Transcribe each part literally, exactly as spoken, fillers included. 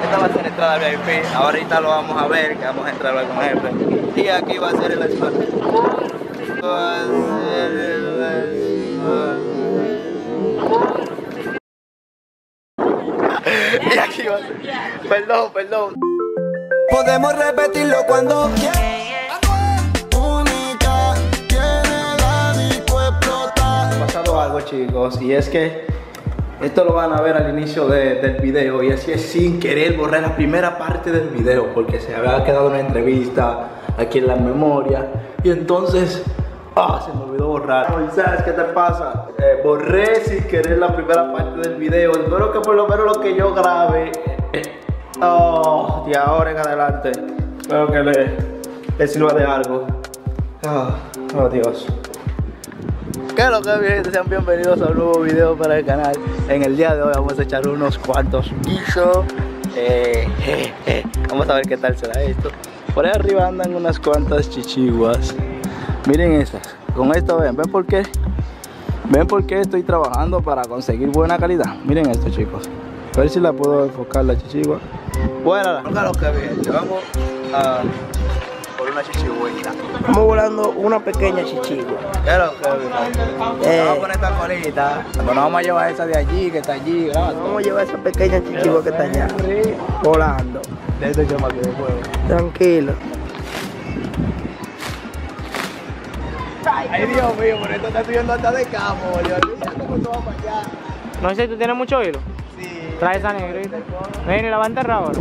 esta va a ser entrada V I P. Ahorita lo vamos a ver, que vamos a entrar con el jefe. Y aquí va a ser el espacio. Y aquí va a ser. Perdón, perdón. Podemos repetirlo cuando quieras. Única, tiene la disco explotar. Ha pasado algo, chicos, y es que esto lo van a ver al inicio de, del video. Y es que sin querer borré la primera parte del video porque se había quedado una entrevista aquí en la memoria. Y entonces, ah, se me olvidó borrar. ¿Sabes qué te pasa? Eh, borré sin querer la primera parte del video. Espero que por lo menos lo que yo grabe, eh, oh, de ahora en adelante, espero que le, le sirva de algo. Oh, oh Dios. ¿Qué es lo que, mi gente? Sean bienvenidos a un nuevo video para el canal. En el día de hoy vamos a echar unos cuantos guisos. Eh, eh, eh. Vamos a ver qué tal será esto. Por ahí arriba andan unas cuantas chichiguas. Miren estas. Con esto ven, ven por qué. Ven por qué estoy trabajando para conseguir buena calidad. Miren esto, chicos. A ver si la puedo enfocar la chichigua. Bueno, lo que viene. Vamos a por una chichigüita. Estamos volando una pequeña chichigua. ¿Qué es lo que viene? Eh. Vamos a poner esta colita. Pero no vamos a llevar esa de allí, que está allí. Grato. Vamos a llevar esa pequeña chichigua que está allá. Volando. De este chama que de juego. Tranquilo. Ay, Dios mío, por esto está subiendo hasta de campo, boludo. Mira cómo esto va para allá. No sé, ¿tú tienes mucho hilo? Sí. Trae esa negrita. Ven y la va a enterrar ahora.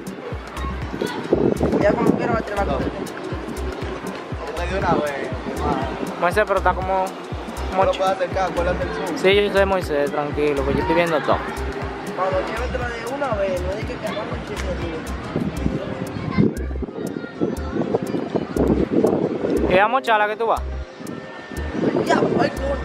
Ya como quiero va a tirar la No. cosa. Esta de una vez. Moisés, pero está como... No como lo ch- puedes acercar, acuérdate el zoom. Sí, yo soy Moisés, tranquilo, pues yo estoy viendo todo. Cuando llévetela de una vez, no es que cagamos el chichigua. ¿Y a mochala que tú vas? Ya, ay, coño.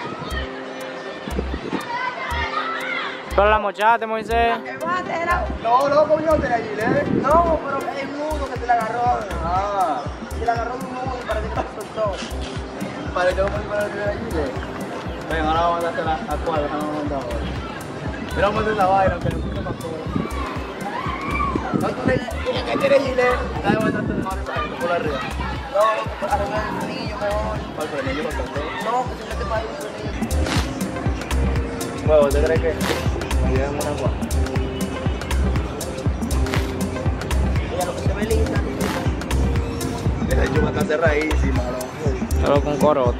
Pero la mochaste, Moisés. Que va, te la- No, no, coño, te la giré. No, pero es el nudo que te la agarró. Ah, Se la agarró un nudo y parece que la soltó. para que vamos a poner la gire. Ven, ahora vamos a mandarte la a cuál, vamos a mandar ahora. Mira, vamos a hacer esa vaina, que le puse para todo. No, tú le tienes que tiene gire. Acá de mandarte el mar por arriba. No, arreglar el frenillo mejor. ¿Cuál frenillo? ¿Cuál frenillo? No, que se mete para ahí un frenillo. Huevo, ¿te crees que me lleven una agua? Mira lo que se ve linda. Esa chupa está cerradísima, ¿no? Solo con coroto.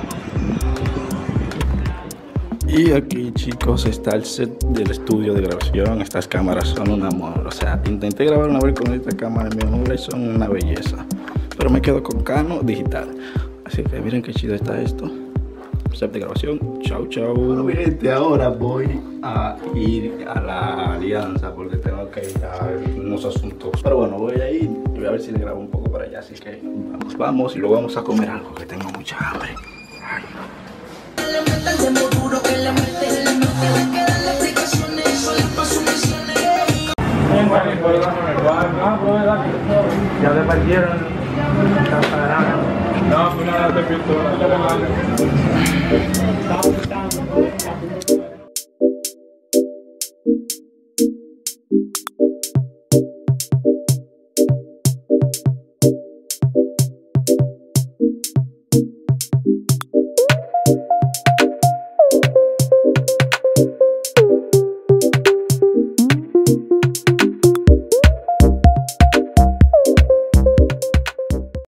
Y aquí, chicos, está el set del estudio de grabación. Estas cámaras son un amor. O sea, intenté grabar una vez con esta cámara, mi amor, y son una belleza. Pero me quedo con Canon digital. Así que miren qué chido está esto. Set de grabación. Chau, chau. Bueno, mi gente, ahora voy a ir a la Alianza porque tengo que ir a unos asuntos. Pero bueno, voy a ir y voy a ver si le grabo un poco para allá. Así que vamos, vamos y luego vamos a comer algo que tengo mucha hambre. Ay. Ya le partieron. No, una de pintura.